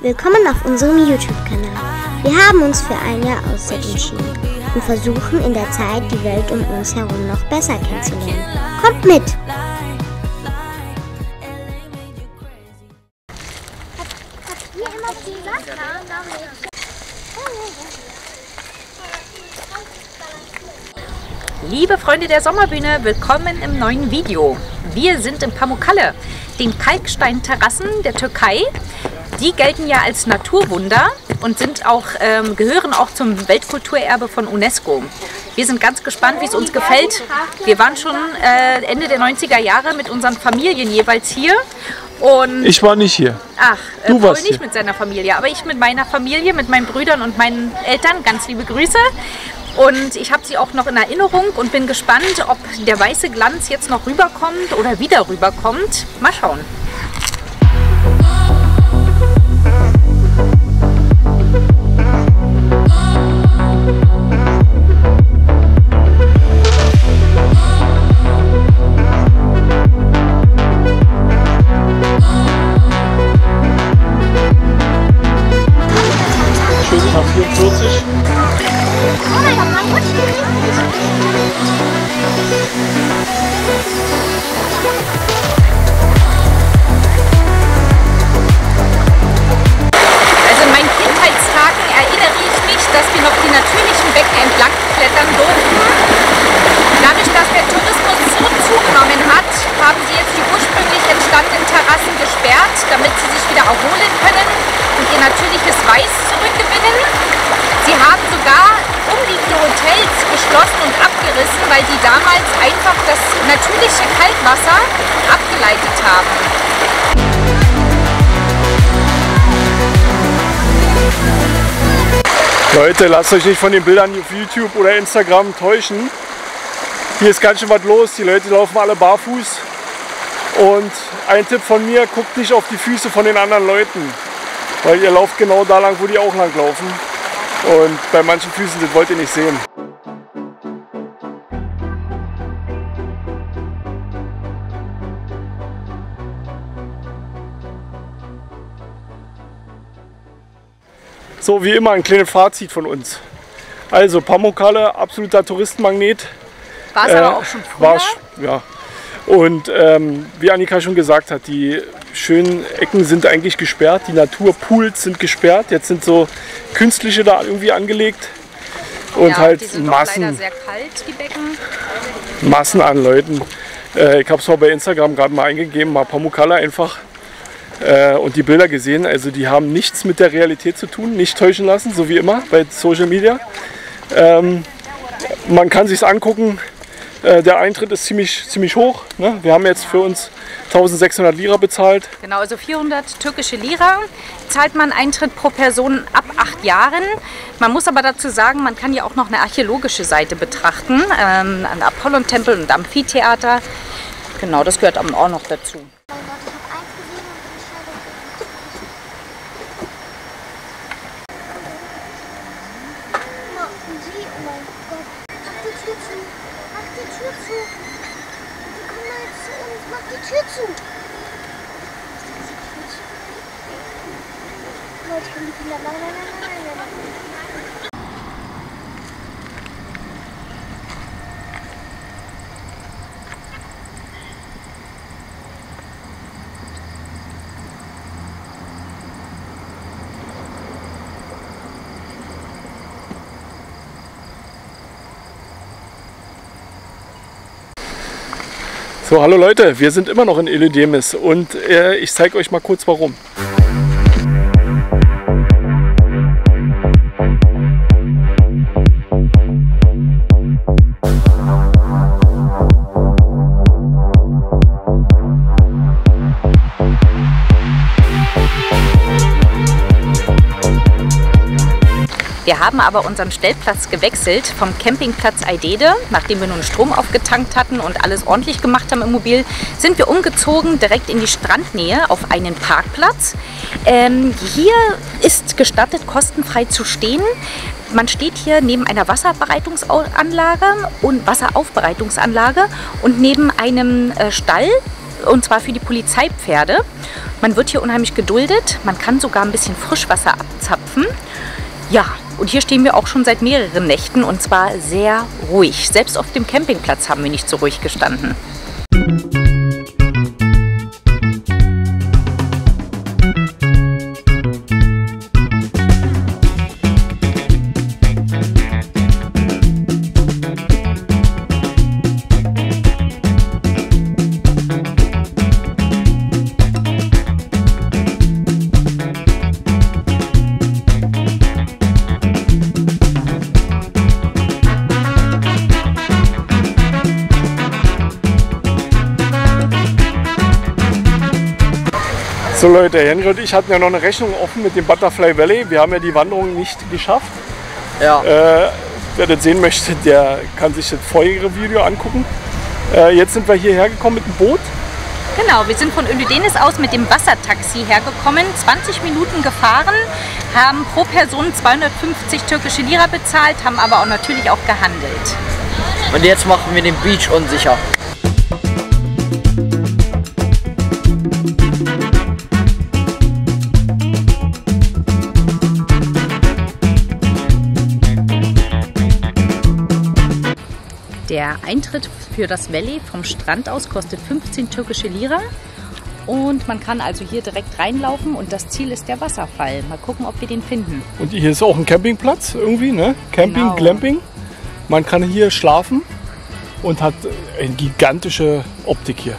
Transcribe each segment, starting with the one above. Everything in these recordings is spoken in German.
Willkommen auf unserem YouTube-Kanal. Wir haben uns für ein Jahr Auszeit entschieden und versuchen in der Zeit die Welt um uns herum noch besser kennenzulernen. Kommt mit! Liebe Freunde der Sommerbühne, willkommen im neuen Video. Wir sind in Pamukkale, den Kalksteinterrassen der Türkei. Die gelten ja als Naturwunder und sind auch, gehören auch zum Weltkulturerbe von UNESCO. Wir sind ganz gespannt, wie es uns gefällt. Wir waren schon Ende der 90er Jahre mit unseren Familien jeweils hier. Und ich war nicht hier. Ach, du Paul warst nicht hier. Mit seiner Familie, aber ich mit meiner Familie, mit meinen Brüdern und meinen Eltern. Ganz liebe Grüße. Und ich habe sie auch noch in Erinnerung und bin gespannt, ob der weiße Glanz jetzt noch rüberkommt oder wieder rüberkommt. Mal schauen. Schön nach 44. Also in meinen Kindheitstagen erinnere ich mich, dass wir noch die natürlichen Becken entlang klettern durften. Dadurch, dass der Tourismus so zugenommen hat, haben sie jetzt die ursprünglich entstandenen Terrassen gesperrt, damit sie sich wieder erholen können und ihr natürliches Weiß zurückgewinnen. Sie haben sogar umliegende Hotels geschlossen und abgerissen, weil sie damals einfach das natürliche Kaltwasser abgeleitet haben. Leute, lasst euch nicht von den Bildern auf YouTube oder Instagram täuschen. Hier ist ganz schön was los. Die Leute laufen alle barfuß. Und ein Tipp von mir, guckt nicht auf die Füße von den anderen Leuten. Weil ihr lauft genau da lang, wo die auch lang laufen. Und bei manchen Füßen, das wollt ihr nicht sehen. So, wie immer ein kleines Fazit von uns. Also Pamukkale, absoluter Touristenmagnet. War es aber auch schon früher? Ja. Und wie Annika schon gesagt hat, die schönen Ecken sind eigentlich gesperrt, die Naturpools sind gesperrt. Jetzt sind so künstliche da irgendwie angelegt. Und ja, halt die sind Massen, leider sehr kalt, die Becken. Massen an Leuten. Ich habe es mal bei Instagram gerade mal eingegeben, mal Pamukkale einfach. Und die Bilder gesehen, also die haben nichts mit der Realität zu tun, nicht täuschen lassen, so wie immer bei Social Media. Man kann sich's angucken, der Eintritt ist ziemlich hoch. Ne? Wir haben jetzt für uns 1600 Lira bezahlt. Genau, also 400 türkische Lira zahlt man Eintritt pro Person ab 8 Jahren. Man muss aber dazu sagen, man kann ja auch noch eine archäologische Seite betrachten, an Apollon-Tempel und Amphitheater. Genau, das gehört auch noch dazu. So, hallo Leute, wir sind immer noch in Ilidemis und ich zeige euch mal kurz warum. Wir haben aber unseren Stellplatz gewechselt vom Campingplatz Aidede. Nachdem wir nun Strom aufgetankt hatten und alles ordentlich gemacht haben im Mobil, sind wir umgezogen direkt in die Strandnähe auf einen Parkplatz. Hier ist gestattet, kostenfrei zu stehen. Man steht hier neben einer Wasseraufbereitungsanlage und neben einem Stall und zwar für die Polizeipferde. Man wird hier unheimlich geduldet, man kann sogar ein bisschen Frischwasser abzapfen. Ja, und hier stehen wir auch schon seit mehreren Nächten und zwar sehr ruhig. Selbst auf dem Campingplatz haben wir nicht so ruhig gestanden. So Leute, Henry und ich hatten ja noch eine Rechnung offen mit dem Butterfly Valley. Wir haben ja die Wanderung nicht geschafft. Ja. Wer das sehen möchte, der kann sich das vorherige Video angucken. Jetzt sind wir hierher gekommen mit dem Boot. Genau, wir sind von Ölidenis aus mit dem Wassertaxi hergekommen, 20 Minuten gefahren, haben pro Person 250 türkische Lira bezahlt, haben aber auch natürlich auch gehandelt. Und jetzt machen wir den Beach unsicher. Der Eintritt für das Valley vom Strand aus kostet 15 türkische Lira und man kann also hier direkt reinlaufen und das Ziel ist der Wasserfall. Mal gucken, ob wir den finden. Und hier ist auch ein Campingplatz irgendwie, ne? Camping, Genau. Glamping. Man kann hier schlafen und hat eine gigantische Optik hier.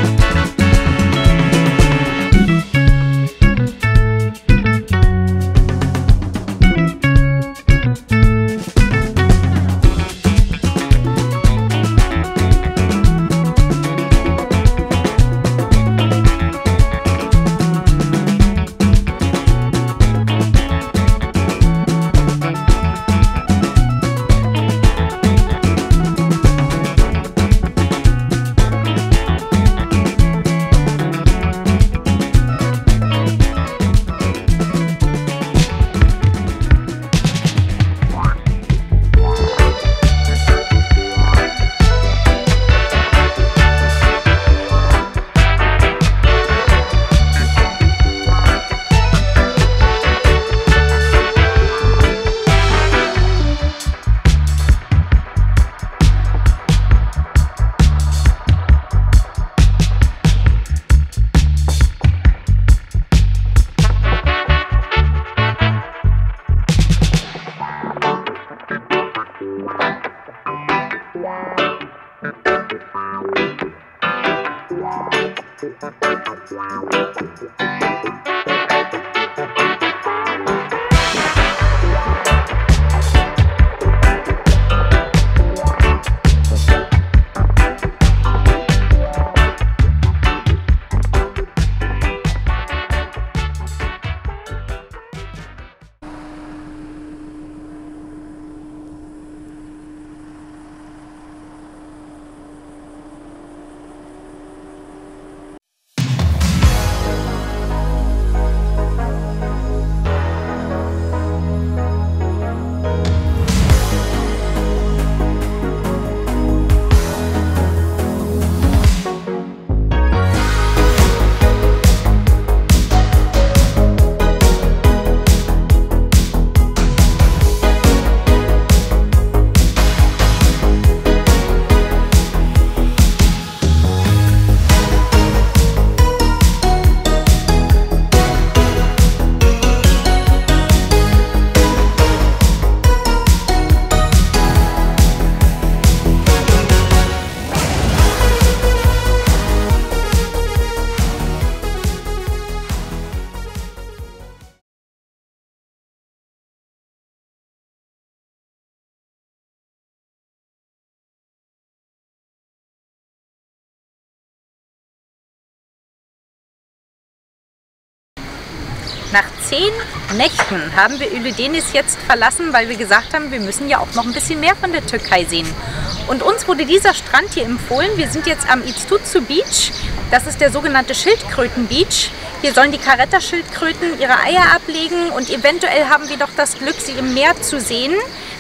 Nach 10 Nächten haben wir Ölidenis jetzt verlassen, weil wir gesagt haben, wir müssen ja auch noch ein bisschen mehr von der Türkei sehen. Und uns wurde dieser Strand hier empfohlen. Wir sind jetzt am İztuzu Beach. Das ist der sogenannte Schildkröten-Beach. Hier sollen die Caretta-Schildkröten ihre Eier ablegen und eventuell haben wir doch das Glück, sie im Meer zu sehen.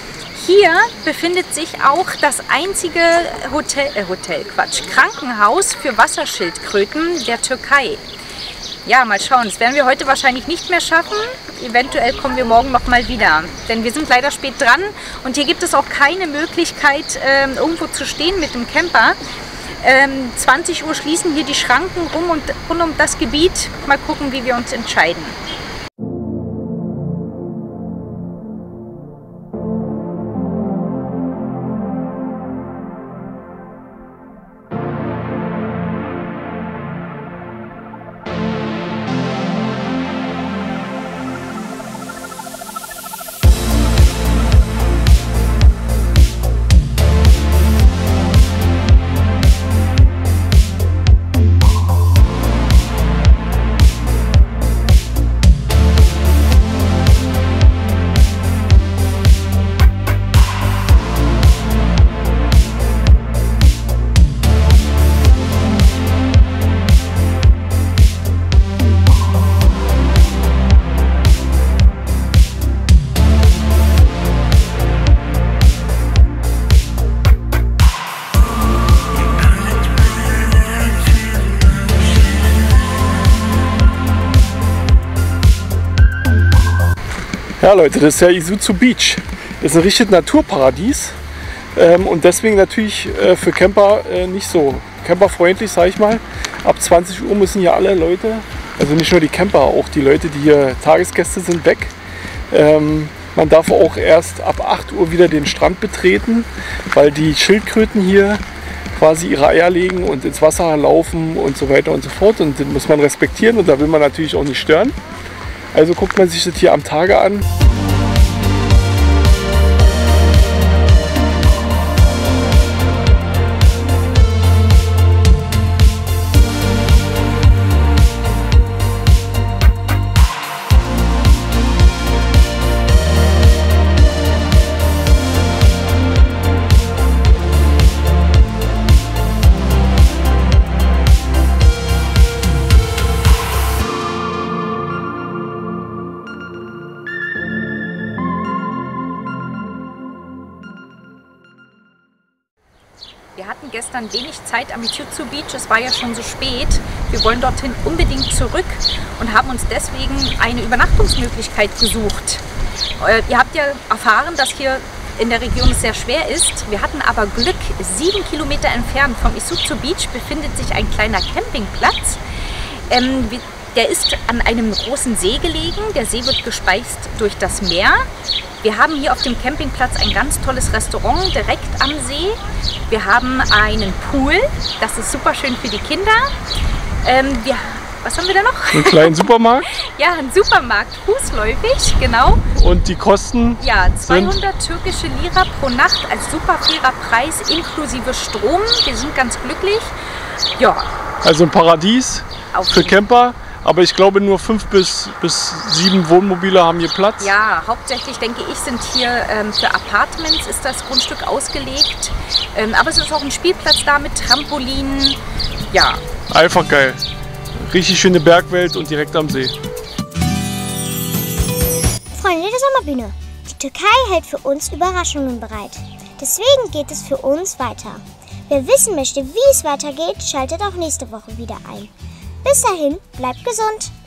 Hier befindet sich auch das einzige Krankenhaus für Wasserschildkröten der Türkei. Ja, mal schauen, das werden wir heute wahrscheinlich nicht mehr schaffen. Eventuell kommen wir morgen noch mal wieder, denn wir sind leider spät dran und hier gibt es auch keine Möglichkeit, irgendwo zu stehen mit dem Camper. 20 Uhr schließen hier die Schranken rund um das Gebiet. Mal gucken, wie wir uns entscheiden. Ja Leute, das ist ja Isuzu Beach. Das ist ein richtiges Naturparadies und deswegen natürlich für Camper nicht so camperfreundlich, sage ich mal. Ab 20 Uhr müssen hier alle Leute, also nicht nur die Camper, auch die Leute, die hier Tagesgäste sind, weg. Man darf auch erst ab 8 Uhr wieder den Strand betreten, weil die Schildkröten hier quasi ihre Eier legen und ins Wasser laufen und so weiter und so fort. Und das muss man respektieren und da will man natürlich auch nicht stören. Also guckt man sich das hier am Tage an. Wir hatten gestern wenig Zeit am Isuzu Beach, es war ja schon so spät. Wir wollen dorthin unbedingt zurück und haben uns deswegen eine Übernachtungsmöglichkeit gesucht. Ihr habt ja erfahren, dass hier in der Region es sehr schwer ist. Wir hatten aber Glück, 7 Kilometer entfernt vom Isuzu Beach befindet sich ein kleiner Campingplatz. Der ist an einem großen See gelegen. Der See wird gespeist durch das Meer. Wir haben hier auf dem Campingplatz ein ganz tolles Restaurant direkt am See. Wir haben einen Pool, das ist super schön für die Kinder. Was haben wir da noch? Einen kleinen Supermarkt? Ja, ein Supermarkt, fußläufig, genau. Und die Kosten? Ja, 200 türkische Lira pro Nacht als super fairer Preis inklusive Strom. Wir sind ganz glücklich. Ja. Also ein Paradies für Camper. Aber ich glaube, nur 5 bis 7 Wohnmobile haben hier Platz. Ja, hauptsächlich denke ich, sind hier für Apartments ist das Grundstück ausgelegt. Aber es ist auch ein Spielplatz da mit Trampolinen. Ja. Einfach geil. Richtig schöne Bergwelt und direkt am See. Freunde der Sommerbühne, die Türkei hält für uns Überraschungen bereit. Deswegen geht es für uns weiter. Wer wissen möchte, wie es weitergeht, schaltet auch nächste Woche wieder ein. Bis dahin, bleibt gesund!